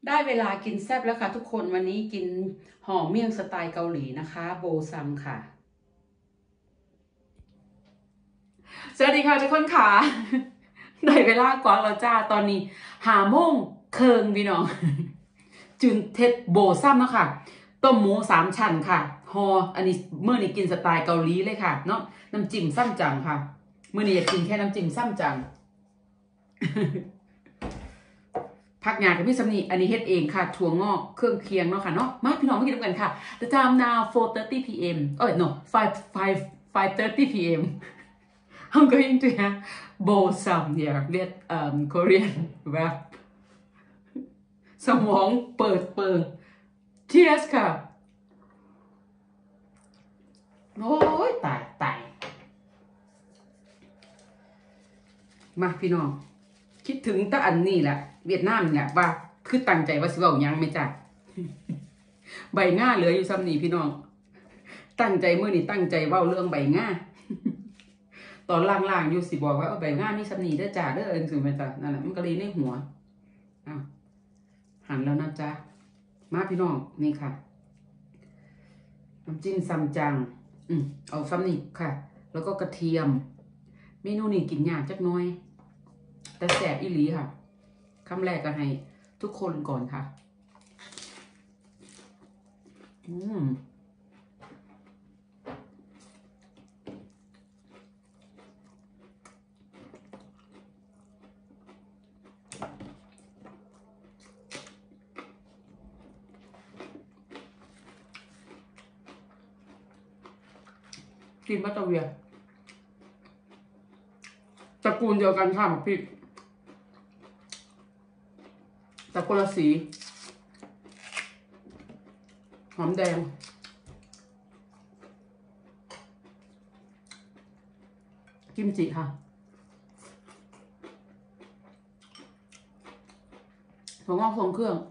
ได้เวลากินแซ่บแล้วค่ะทุกคนวันนี้กินห่อเมี่ยงสไตล์เกาหลีนะคะโบซัมค่ะสวัสดีค่ะทุกคนค่ะได้เวลากวางแล้วจ้าตอนนี้5 โมงครึ่งพี่น้องจุนเทศโบซัมนะคะต้มหมู3 ชั้นค่ะห่ออันนี้เมื่อนี้กินสไตล์เกาหลีเลยค่ะเนาะน้ำจิ้มซ้ำจังค่ะเมื่อนี้อยากกินแค่น้ำจิ้มซ้ำจังผักหญ้ากับพี่สำนีอันนี้เฮ็ดเองค่ะถั่วงอกเครื่องเคียงเนาะค่ะเนาะมาพี่น้องมากินกันค่ะ The time now 4:30 p.m. Oh no 5:30 p.m. I'm going to have bowl some yeah with Korean rap สมองเปิดCheers ค่ะโอ้ยตายมาพี่น้องคิดถึงตะอันนี่แหละเวียดนามเนี่ยว่าคือตั้งใจว่าสิเว้ายังไม่จ้ะใบหน้าเหลืออยู่ซ้ำนี่พี่น้องตั้งใจมื้อนี้ตั้งใจเว้าเรื่องใบหน้าตอนล่างๆอยู่สิบอกว่าใบหน้ามีซ้ำนี่เด้อจ้าเด้อจังซี่แม่จ้ะนั่นแหละมันก็เลยในหัวอ้าวหันแล้วนะจ๊ะมาพี่น้องนี่ค่ะน้ำจิ้มซัมจังเอาซ้ำนี่ค่ะแล้วก็กระเทียมเมนูนี้กินยากจักน้อยแต่แสบอีหลีค่ะคำแรกก็ให้ทุกคนก่อนค่ะกินบัตเตอร์เวียตระกูลเดียวกันค่ะหมกพริกแต่คนละสีหอมแดงกิมจิค่ะถั่วงอกทรงเครื่อง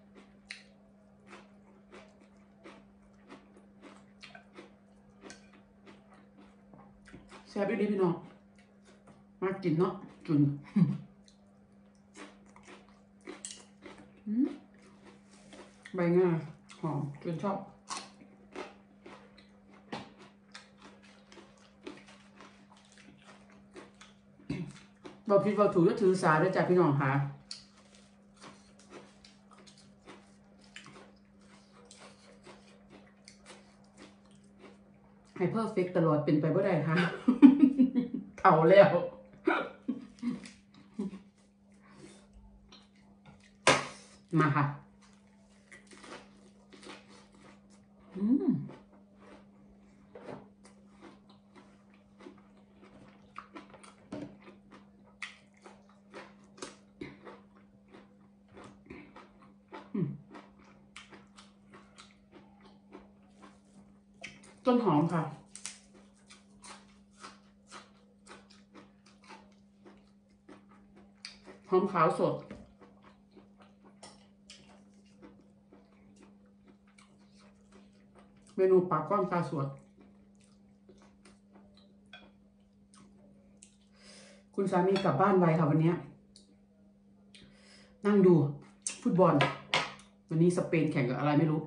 แซ่บอีหลีพี่น้องมากินเนาะจุนใบง่าหอมจุนชอบบอกผิดบอกถูกก็ถือสาด้วยจ้ะพี่น้องค่ะให้เพอร์เฟกตลอดเป็นไปบ่ได้ค่ะเถ่าแล้วมาค่ะต้นหอมค่ะหอมขาวสดเมนูปากก้อนปลาสวดคุณสามีกลับบ้านไวค่ะวันนี้นั่งดูฟุตบอลวันนี้สเปนแข่งกับอะไรไม่รู้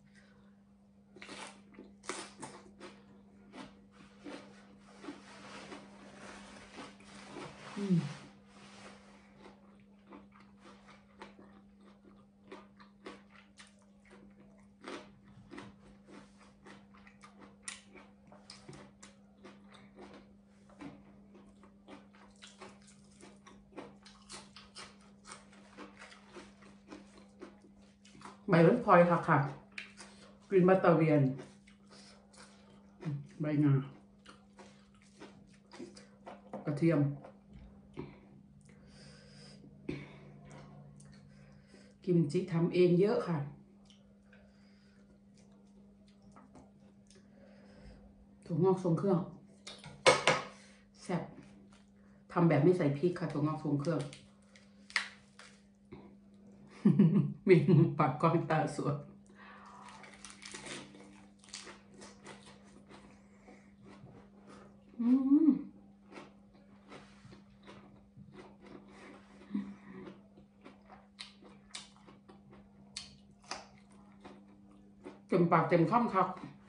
ใบวันพลอยค่ะกรีนบัตเตอร์เวียนใบงากระเทียมกิมจิทำเองเยอะค่ะถั่วงอกทรงเครื่องแซ่บทำแบบไม่ใส่พริกค่ะถั่วงอกทรงเครื่องเมนูปากก้อนตาสวดเต็มปากเต็มคำครับ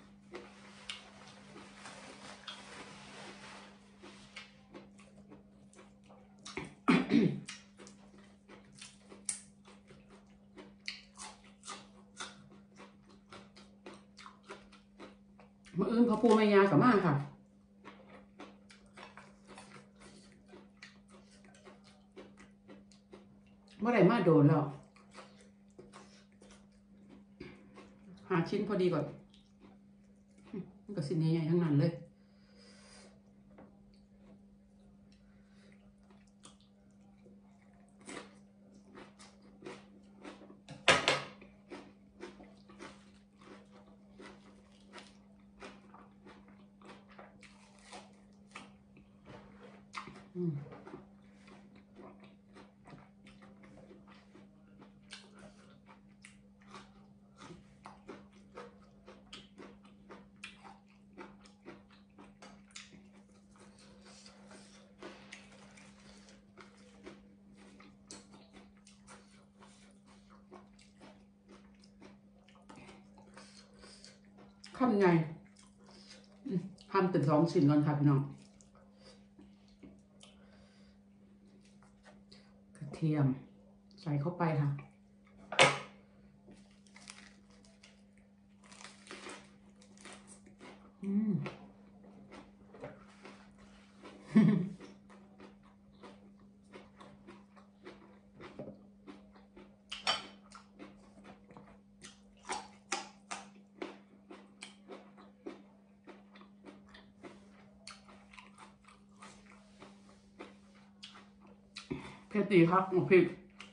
มื้ออื่นพ่อปู่แม่ย่าก็มาค่ะเมื่อไหร่มาโดนแล้วหาชิ้นพอดีก่อนมันก็สินี้ใหญ่ทั้งนั้นเลยข้าวไงหั่นเป็น2 ชิ้นก่อนค่ะพี่น้องกระเทียมใส่เข้าไปค่ะเผ็ดดีครับพริก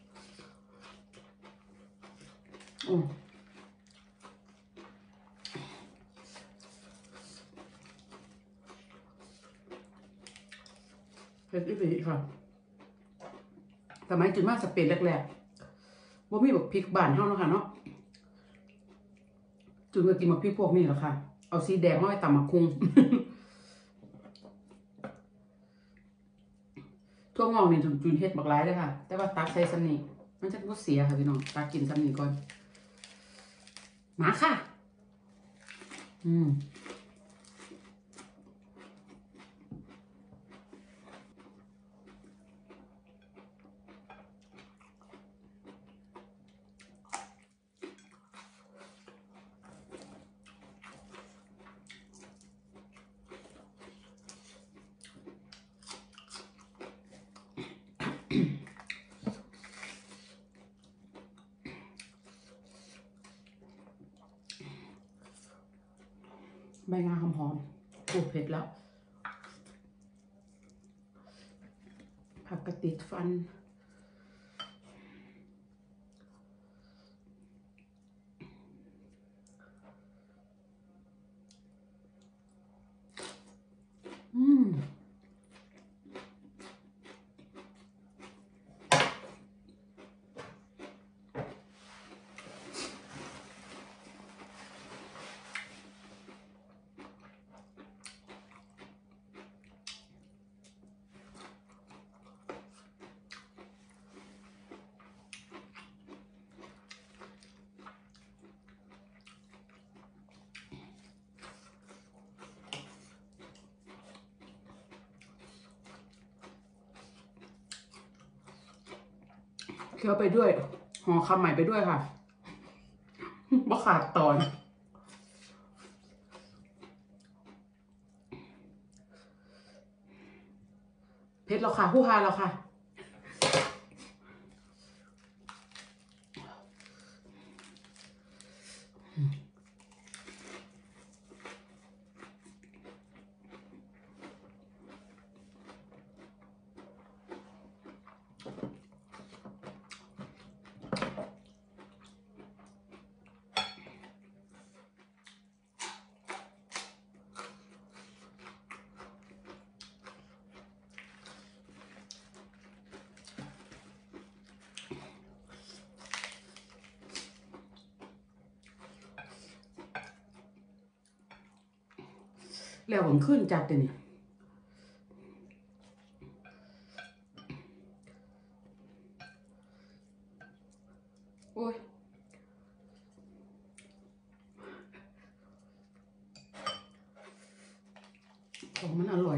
เผ็ดอีกค่ะสมัยจุนมาสเปนแรกๆว่ามีแบบพริกบ้านเท่านั้นค่ะเนาะจุนก็กินมาพริกพวกนี้แหละค่ะเอาสีแดงมาไว้ตำมักคุงทั่วงอกนี่จุนเฮ็ดบักหลายเลยค่ะแต่ว่าตักใส่ซัมนี่มันจะก็เสียค่ะพี่น้องตักกินซัมนี่ก่อนมาค่ะใบงาหอมๆโอ้เผ็ดแล้วผักกระติดฟันเคี้ยวไปด้วยห่อคำใหม่ไปด้วยค่ะบ่ขาดตอนเผ็ดแล้วค่ะผู้ฮาแล้วค่ะแล้วผมขึ้นจัดเลยนี่โอ้ยของมันอร่อย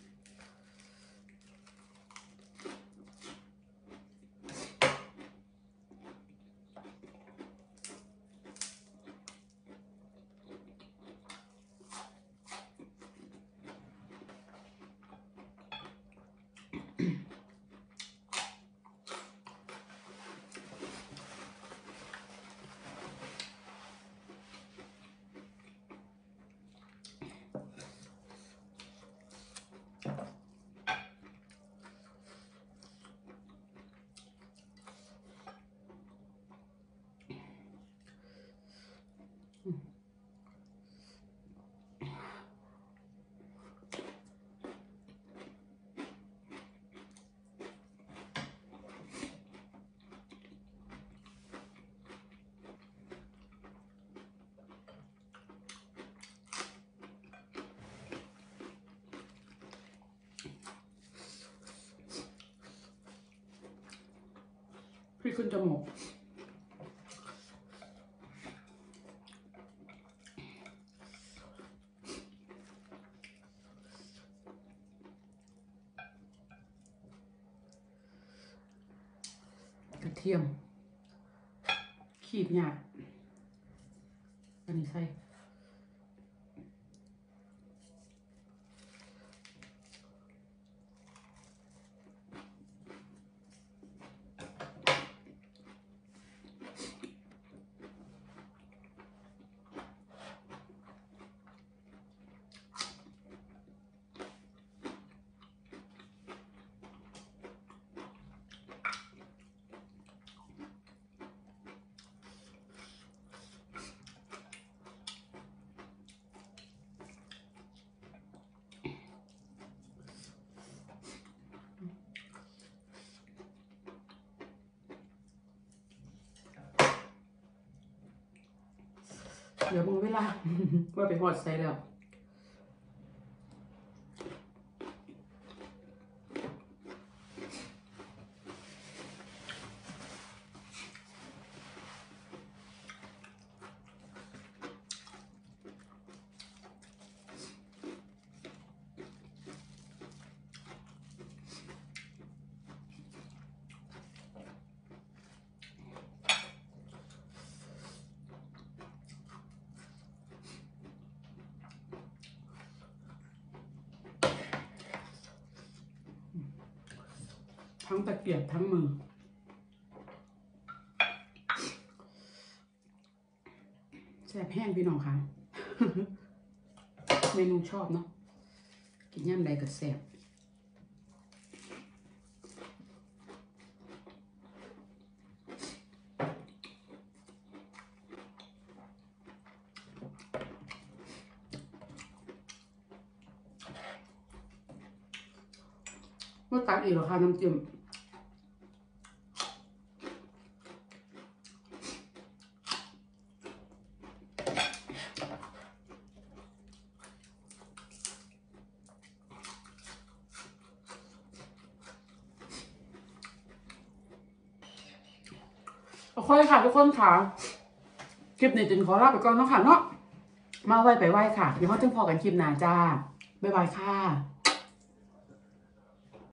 พี่ขึ้นจมูกกระเทียมขีดหยาบอันนี้ใส่เดี๋ยวมึงเวลา ว่าไปหอดใส่แล้วทั้งตะเกียบทั้งมือแซ่บแห้งพี่น้องค่ะ เมนูชอบเนาะกินย่ำใดก็แซ่บเมื่อตักอีกเหรอคะน้ำจิ้มโอเคค่ะทุกคนค่ะคลิปนี้จินขอลาไปก่อนเนาะค่ะเนาะมาไว้ไปไหว้ค่ะเดี๋ยวเขาจึงพอกันคลิปหน้าจ้าบ๊ายบายค่ะ